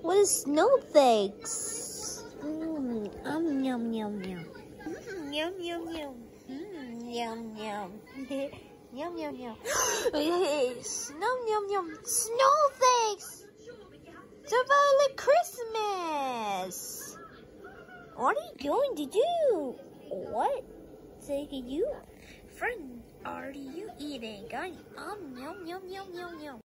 What is snowflakes? Yum, yum, yum. Yum, yum, yum. Yum, yum. Yum, yum, yum. Yum, yum. Snowflakes! It's about like Christmas! What are you going to do? What are you, friend, are you eating? Yum, yum, yum, yum, yum, yum.